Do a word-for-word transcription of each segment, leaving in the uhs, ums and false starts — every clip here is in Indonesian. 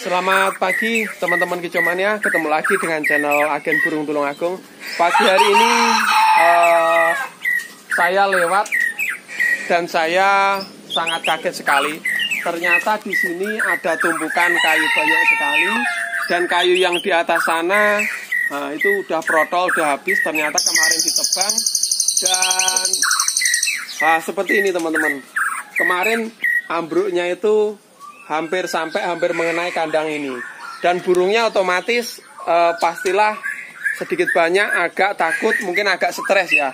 Selamat pagi teman-teman Kicomania, ketemu lagi dengan channel Agen Burung Tulungagung. Pagi hari ini uh, saya lewat dan saya sangat kaget sekali. Ternyata di sini ada tumpukan kayu banyak sekali, dan kayu yang di atas sana uh, itu udah protol, udah habis. Ternyata kemarin ditebang dan uh, seperti ini teman-teman. Kemarin ambruknya itu hampir sampai hampir mengenai kandang ini, dan burungnya otomatis eh, pastilah sedikit banyak agak takut, mungkin agak stres ya.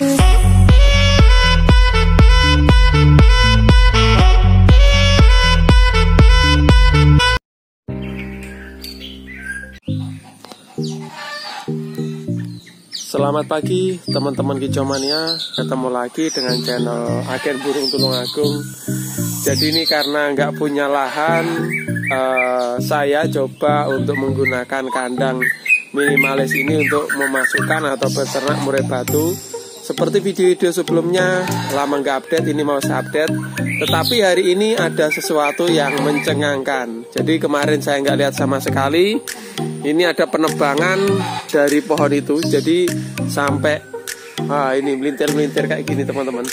Selamat pagi teman-teman Kicomania, ketemu lagi dengan channel Agen Burung Tulungagung. Jadi ini karena nggak punya lahan, uh, saya coba untuk menggunakan kandang minimalis ini untuk memasukkan atau beternak murai batu. Seperti video-video sebelumnya, lama nggak update, ini mau saya update. Tetapi hari ini ada sesuatu yang mencengangkan. Jadi kemarin saya nggak lihat sama sekali. Ini ada penebangan dari pohon itu. Jadi sampai, ah ini melintir-melintir kayak gini teman-teman.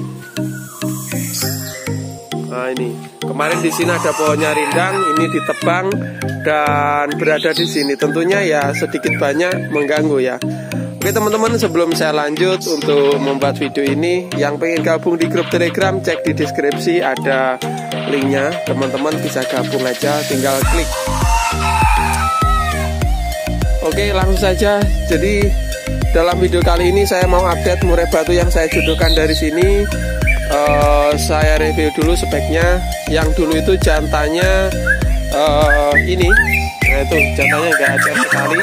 Nah ini, kemarin di sini ada pohonnya rindang, ini ditebang dan berada di sini. Tentunya ya sedikit banyak mengganggu ya. Oke teman-teman, sebelum saya lanjut untuk membuat video ini, yang pengen gabung di grup Telegram, cek di deskripsi ada linknya. Teman-teman bisa gabung aja, tinggal klik. Oke, langsung saja. Jadi dalam video kali ini saya mau update murai batu yang saya jodohkan dari sini. Uh, saya review dulu speknya. Yang dulu itu jantannya uh, ini, nah itu jantannya nggak ada sekali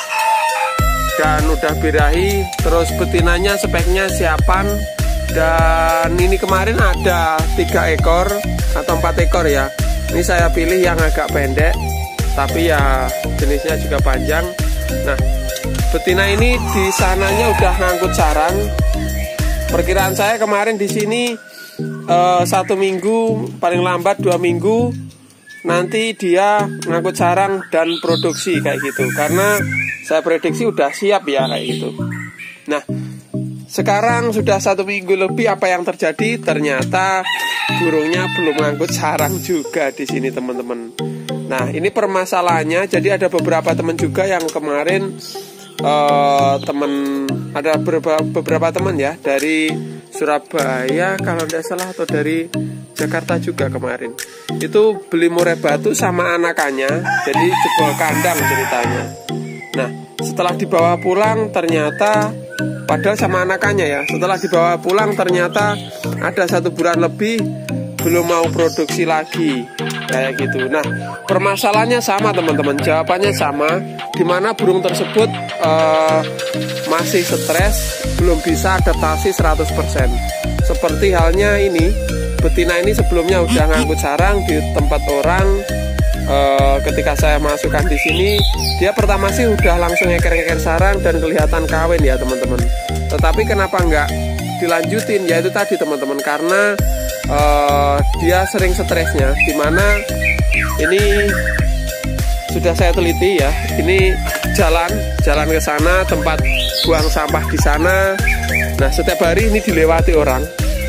dan udah birahi. Terus betinanya speknya siapan, dan ini kemarin ada tiga ekor atau empat ekor ya. Ini saya pilih yang agak pendek, tapi ya jenisnya juga panjang. Nah, betina ini di sananya udah ngangkut sarang. Perkiraan saya kemarin di sini uh, satu minggu, paling lambat dua minggu, nanti dia ngangkut sarang dan produksi kayak gitu. Karena saya prediksi udah siap ya kayak gitu. Nah, sekarang sudah satu minggu lebih, apa yang terjadi? Ternyata burungnya belum ngangkut sarang juga di sini teman-teman. Nah, ini permasalahannya. Jadi ada beberapa teman juga yang kemarin uh, teman ada beberapa, beberapa teman ya dari Surabaya kalau tidak salah, atau dari Jakarta juga kemarin. Itu beli murai batu sama anakannya, jadi jebol kandang ceritanya. Nah, setelah dibawa pulang ternyata, padahal sama anakannya ya, setelah dibawa pulang ternyata ada satu bulan lebih belum mau produksi lagi kayak gitu. Nah, permasalahannya sama teman-teman, jawabannya sama, dimana burung tersebut uh, masih stres, belum bisa adaptasi seratus persen. Seperti halnya ini, betina ini sebelumnya udah ngangkut sarang di tempat orang. Uh, ketika saya masukkan di sini, dia pertama sih udah langsung ngeker-ngeker sarang dan kelihatan kawin ya teman-teman. Tetapi kenapa nggak dilanjutin? Ya itu tadi teman-teman, karena Uh, dia sering stresnya, dimana ini sudah saya teliti ya. Ini jalan jalan ke sana, tempat buang sampah di sana. Nah, setiap hari ini dilewati orang.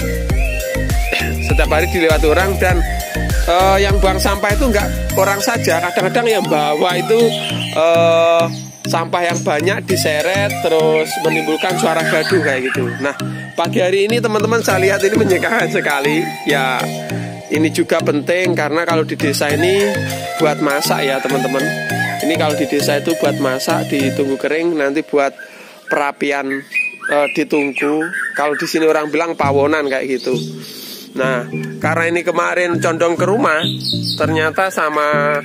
Setiap hari dilewati orang, dan uh, yang buang sampah itu enggak orang saja. Kadang-kadang yang bawa itu uh, sampah yang banyak diseret, terus menimbulkan suara gaduh kayak gitu. Nah, pagi hari ini teman-teman saya lihat ini menyedihkan sekali. Ya, ini juga penting karena kalau di desa ini buat masak ya teman-teman. Ini kalau di desa itu buat masak, ditunggu kering, nanti buat perapian e, ditunggu. Kalau di sini orang bilang pawonan kayak gitu. Nah, karena ini kemarin condong ke rumah, ternyata sama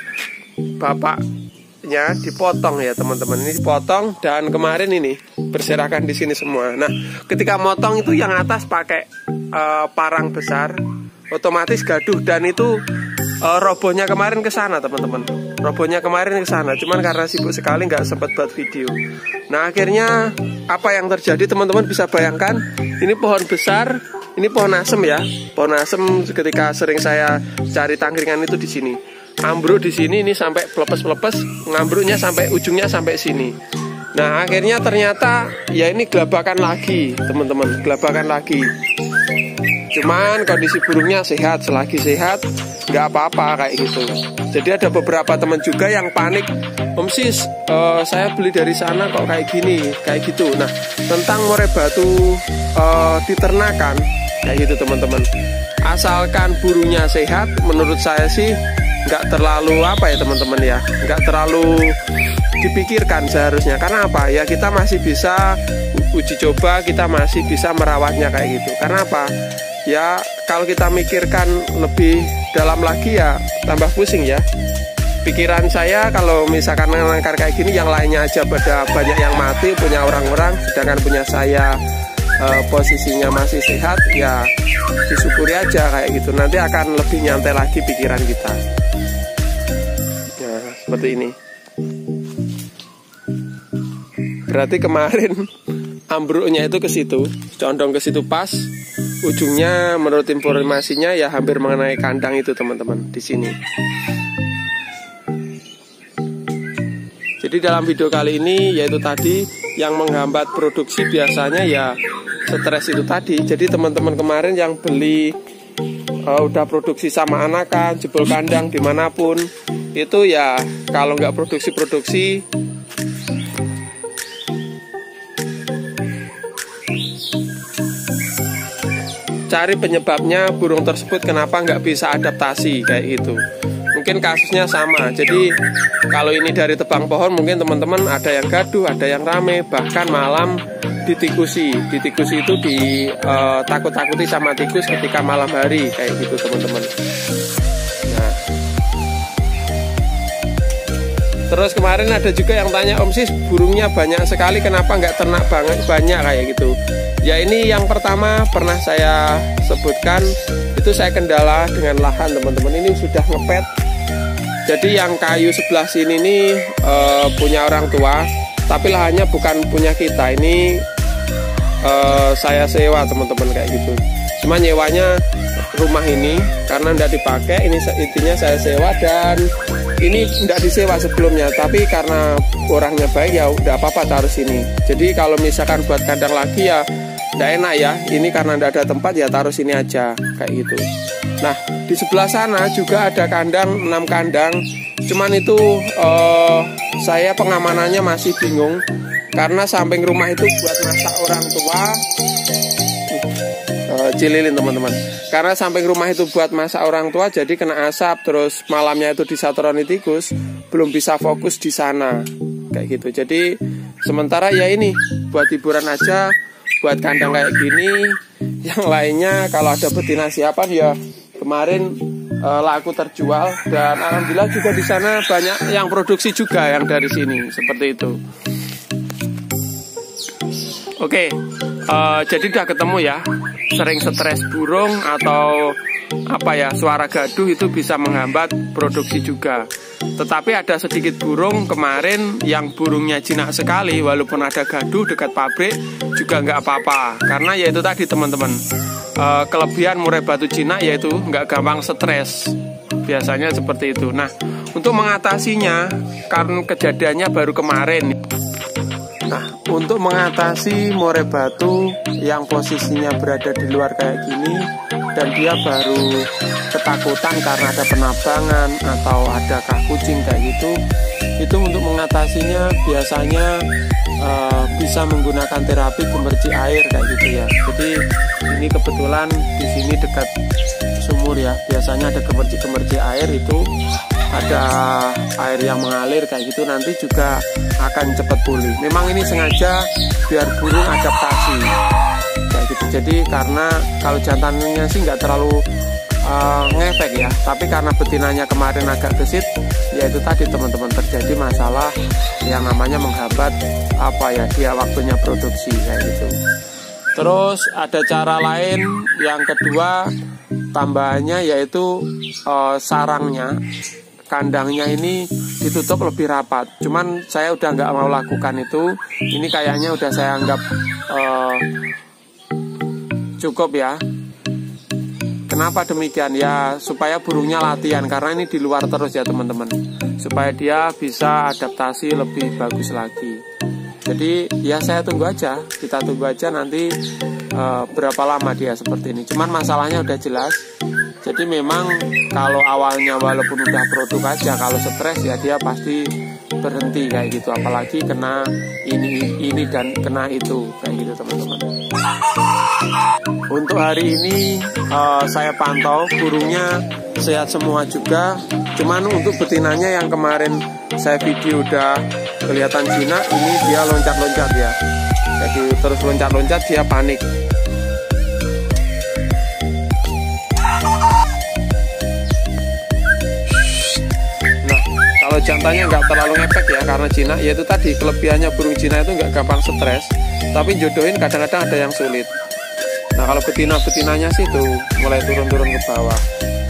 bapaknya dipotong ya teman-teman. Ini dipotong dan kemarin ini berserakan di sini semua. Nah, ketika motong itu yang atas pakai uh, parang besar, otomatis gaduh, dan itu uh, robohnya kemarin ke sana teman-teman. Robohnya kemarin ke sana, cuman karena sibuk sekali nggak sempat buat video. Nah, akhirnya apa yang terjadi teman-teman bisa bayangkan, ini pohon besar, Ini pohon asem ya, pohon asem ketika sering saya cari tangkringan itu di sini. Ambruk di sini ini sampai pelepes-pelepes, ngambruknya sampai ujungnya sampai sini. Nah akhirnya ternyata ya ini gelabakan lagi teman-teman, gelabakan lagi. Cuman kondisi burungnya sehat, selagi sehat nggak apa-apa kayak gitu. Jadi ada beberapa teman juga yang panik, Om Sis, uh, saya beli dari sana kok kayak gini, kayak gitu. Nah tentang murai batu uh, diternakan kayak gitu teman-teman. Asalkan burungnya sehat, menurut saya sih nggak terlalu apa ya teman-teman ya, nggak terlalu dipikirkan seharusnya. Karena apa? Ya kita masih bisa uji coba, kita masih bisa merawatnya kayak gitu. Karena apa? Ya kalau kita mikirkan lebih dalam lagi ya tambah pusing ya. Pikiran saya kalau misalkan menangkar kayak gini, yang lainnya aja pada banyak yang mati, punya orang-orang, sedangkan punya saya eh, posisinya masih sehat, ya disyukuri aja kayak gitu. Nanti akan lebih nyantai lagi pikiran kita. Ya seperti ini. Berarti kemarin ambruknya itu ke situ, condong ke situ pas. Ujungnya menurut informasinya ya hampir mengenai kandang itu teman-teman di sini. Jadi dalam video kali ini yaitu tadi yang menghambat produksi biasanya ya stres itu tadi. Jadi teman-teman kemarin yang beli uh, udah produksi sama anakan, jebol kandang dimanapun itu ya kalau nggak produksi-produksi cari penyebabnya burung tersebut kenapa nggak bisa adaptasi kayak gitu. Mungkin kasusnya sama. Jadi kalau ini dari tebang pohon mungkin teman-teman ada yang gaduh, ada yang rame, bahkan malam ditikusi. Ditikusi itu di uh, takut-takuti sama tikus ketika malam hari kayak gitu teman-teman. Nah, terus kemarin ada juga yang tanya, Om Sis burungnya banyak sekali kenapa nggak ternak banget banyak kayak gitu. Ya ini yang pertama pernah saya sebutkan, itu saya kendala dengan lahan teman-teman. Ini sudah ngepet. Jadi yang kayu sebelah sini ini e, punya orang tua, tapi lahannya bukan punya kita. Ini e, saya sewa teman-teman kayak gitu. Cuma nyewanya rumah ini karena tidak dipakai. Ini intinya saya sewa, dan ini tidak disewa sebelumnya, tapi karena orangnya baik ya udah apa-apa taruh sini. Jadi kalau misalkan buat kandang lagi ya tidak enak ya, ini karena tidak ada tempat ya taruh sini aja kayak gitu. Nah di sebelah sana juga ada kandang, enam kandang. Cuman itu eh, saya pengamanannya masih bingung karena samping rumah itu buat masak orang tua. eh, Cililin teman-teman. Karena samping rumah itu buat masak orang tua, jadi kena asap. Terus malamnya itu disatroni tikus, belum bisa fokus di sana kayak gitu. Jadi sementara ya ini buat hiburan aja, buat kandang kayak gini. Yang lainnya kalau ada betina siapan ya kemarin e, laku terjual, dan alhamdulillah juga di sana banyak yang produksi juga yang dari sini seperti itu. Oke, e, jadi udah ketemu ya, sering stres burung atau apa ya, suara gaduh itu bisa menghambat produksi juga. Tetapi ada sedikit burung kemarin yang burungnya jinak sekali, walaupun ada gaduh dekat pabrik juga nggak apa-apa. Karena yaitu tadi teman-teman, e, kelebihan murai batu jinak yaitu nggak gampang stres. Biasanya seperti itu. Nah untuk mengatasinya, karena kejadiannya baru kemarin. Nah untuk mengatasi murai batu yang posisinya berada di luar kayak gini, dan dia baru ketakutan karena ada penabangan atau ada kah kucing kayak gitu, itu untuk mengatasinya biasanya uh, bisa menggunakan terapi gemerci air kayak gitu ya. Jadi ini kebetulan di sini dekat sumur ya, biasanya ada gemerci-gemerci air, itu ada air yang mengalir kayak gitu, nanti juga akan cepat pulih. Memang ini sengaja biar burung adaptasi kayak gitu. Jadi karena kalau jantannya sih nggak terlalu Uh, ngefek ya, tapi karena betinanya kemarin agak gesit, yaitu tadi teman-teman terjadi masalah yang namanya menghambat apa ya, dia waktunya produksi kayak gitu. Terus ada cara lain yang kedua tambahannya, yaitu uh, sarangnya, kandangnya ini ditutup lebih rapat. Cuman saya udah nggak mau lakukan itu, ini kayaknya udah saya anggap uh, cukup ya. Kenapa demikian? Ya supaya burungnya latihan, karena ini di luar terus ya teman-teman, supaya dia bisa adaptasi lebih bagus lagi. Jadi ya saya tunggu aja, kita tunggu aja nanti uh, berapa lama dia seperti ini. Cuman masalahnya udah jelas. Jadi memang kalau awalnya walaupun udah produk aja, kalau stres ya dia pasti berhenti kayak gitu. Apalagi kena ini ini dan kena itu kayak gitu teman-teman. Untuk hari ini uh, saya pantau burungnya sehat semua juga. Cuman untuk betinanya yang kemarin saya video udah kelihatan jinak, ini dia loncat-loncat ya. Jadi terus loncat-loncat, dia panik. Nah, kalau jantannya nggak terlalu ngepek ya, karena jinak, yaitu tadi kelebihannya burung jinak itu nggak gampang stres. Tapi jodohin kadang-kadang ada yang sulit. Nah, kalau betina-betinanya sih tuh mulai turun-turun ke bawah.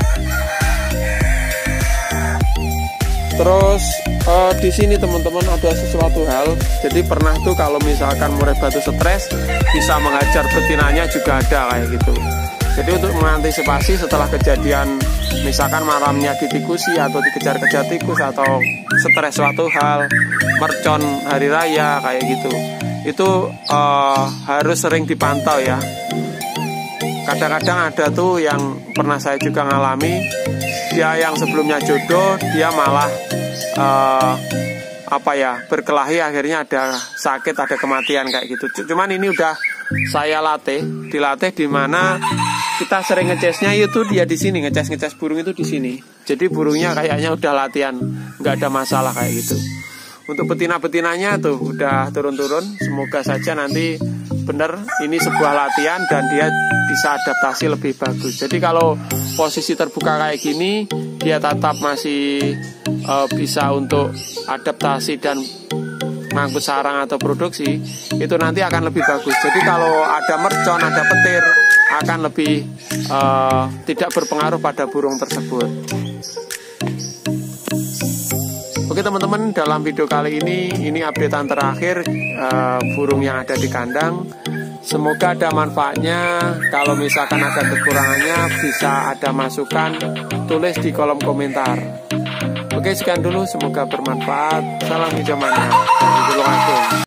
Terus uh, di sini teman-teman ada sesuatu hal. Jadi pernah tuh kalau misalkan murai batu stres, bisa mengajar betinanya juga ada kayak gitu. Jadi untuk mengantisipasi setelah kejadian misalkan malamnya ditikusi atau dikejar-kejar tikus atau stres suatu hal, mercon hari raya kayak gitu, itu uh, harus sering dipantau ya. Kadang-kadang ada tuh yang pernah saya juga ngalami, dia yang sebelumnya jodoh, dia malah uh, apa ya berkelahi, akhirnya ada sakit, ada kematian kayak gitu. Cuman ini udah saya latih, dilatih di mana kita sering ngecasnya itu dia di sini, ngecas ngecas burung itu di sini. Jadi burungnya kayaknya udah latihan, nggak ada masalah kayak gitu. Untuk betina-betinanya tuh udah turun-turun. Semoga saja nanti benar ini sebuah latihan dan dia bisa adaptasi lebih bagus. Jadi kalau posisi terbuka kayak gini, dia tetap masih uh, bisa untuk adaptasi dan ngangkut sarang atau produksi, itu nanti akan lebih bagus. Jadi kalau ada mercon, ada petir, akan lebih uh, tidak berpengaruh pada burung tersebut. Oke teman-teman, dalam video kali ini, ini updatean terakhir uh, burung yang ada di kandang. Semoga ada manfaatnya. Kalau misalkan ada kekurangannya, bisa ada masukan, tulis di kolom komentar. Oke, sekian dulu, semoga bermanfaat. Salam hijau mania dari Tulung Agung.